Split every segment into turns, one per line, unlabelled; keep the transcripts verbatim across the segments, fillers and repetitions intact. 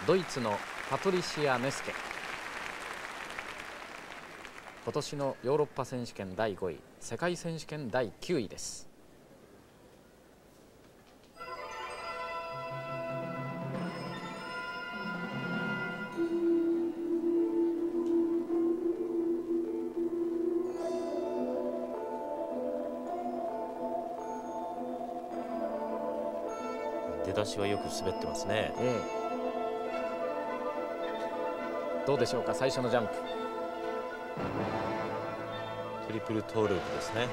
ドイツのパトリシア・ネスケ。今年のヨーロッパ選手権だいごい、世界選手権だいきゅういです。
出だしはよく滑ってますね。
ええ、どうでしょうか、最初のジャンプ。
トリプルトーループですね。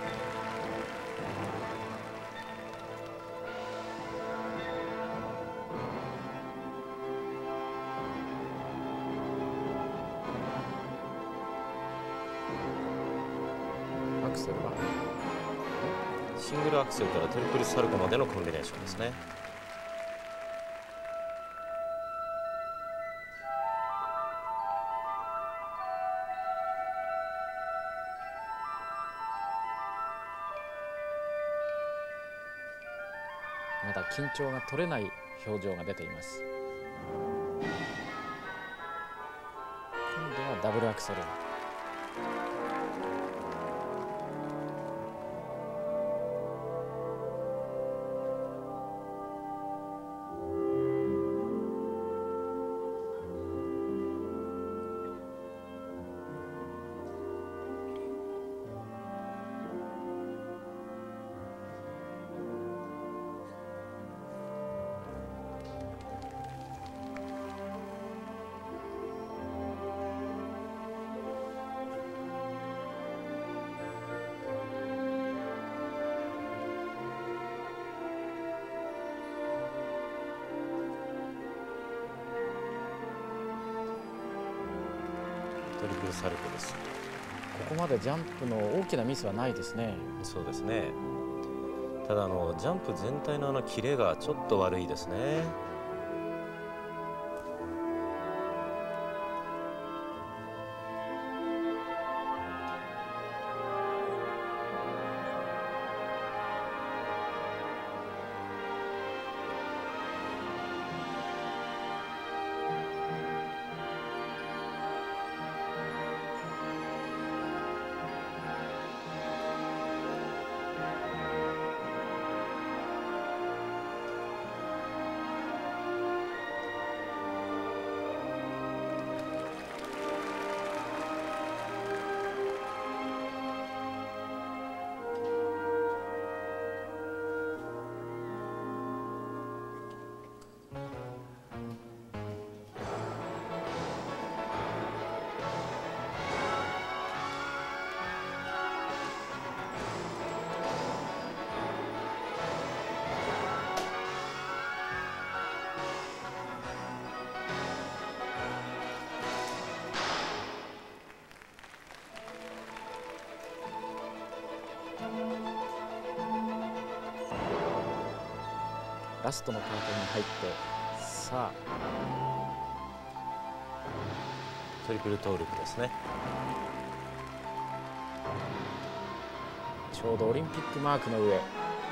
アクセルは
シングルアクセルからトリプルサルコーまでのコンビネーションですね。
まだ緊張が取れない表情が出ています。今度はダブルアクセル。トリプルサルコーです。 ここまでジャンプの大きなミスはないですね。
そうですね。ただあのジャンプ全体のあのキレがちょっと悪いですね。
ラストのパートに入って、さあ
トリプルトーループですね。
ちょうどオリンピックマークの上。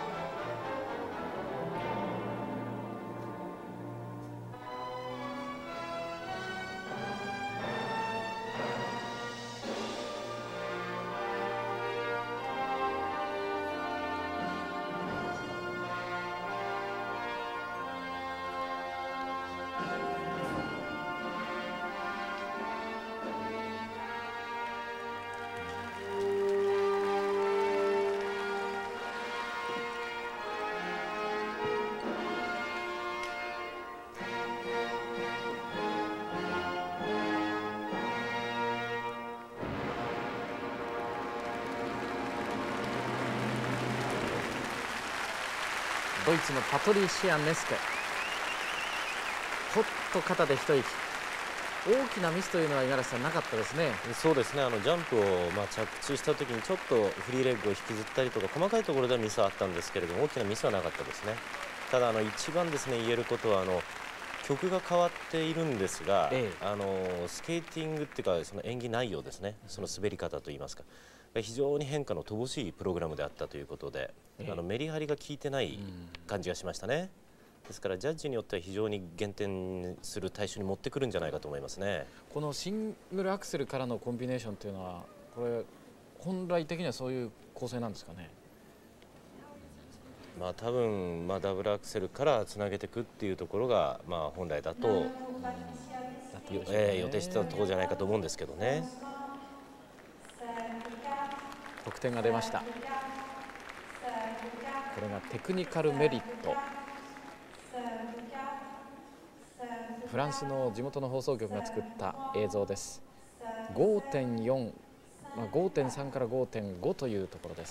ドイツのパトリシア・ネスケ、ほっと肩で一息。大きなミスというのは五十嵐さんなかったですね。
そうですね。あのジャンプをまあ着地した時にちょっとフリーレッグを引きずったりとか細かいところではミスはあったんですけれども、大きなミスはなかったですね。ただあの一番ですね言えることはあの曲が変わっているんですが、ええ、あのスケーティングっていうかその演技内容ですね、その滑り方といいますか非常に変化の乏しいプログラムであったということで、ええ、あのメリハリが効いてない感じがしましたね。 ですからジャッジによっては非常に減点する対象に持ってくるんじゃないかと思いますね。
このシングルアクセルからのコンビネーションというのはこれ本来的にはそういう構成なんですかね。
まあ多分、まあ、ダブルアクセルからつなげていくっていうところが、まあ、本来だと、うんえー、予定してたところじゃないかと思うんですけどね。
得点が出ました。これがテクニカルメリット。フランスの地元の放送局が作った映像です。 ごてんよん、まあ、ごてんさん から ごてんご というところです。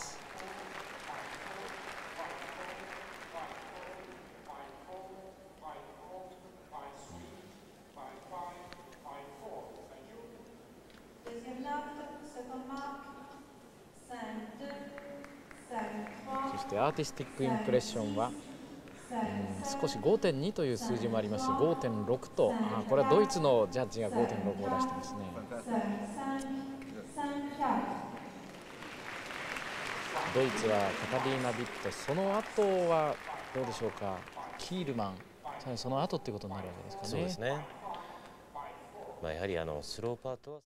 そしてアーティスティックインプレッションは、うん、少し ごてんに という数字もありますし ごてんろく と、あこれはドイツのジャッジが ごてんろく を出してますね。ドイツはカタリーナ・ビット、その後はどうでしょうか、キールマン、その後っていうことになるわけですかね。
そうですね、まあ、やはりあのスローパートは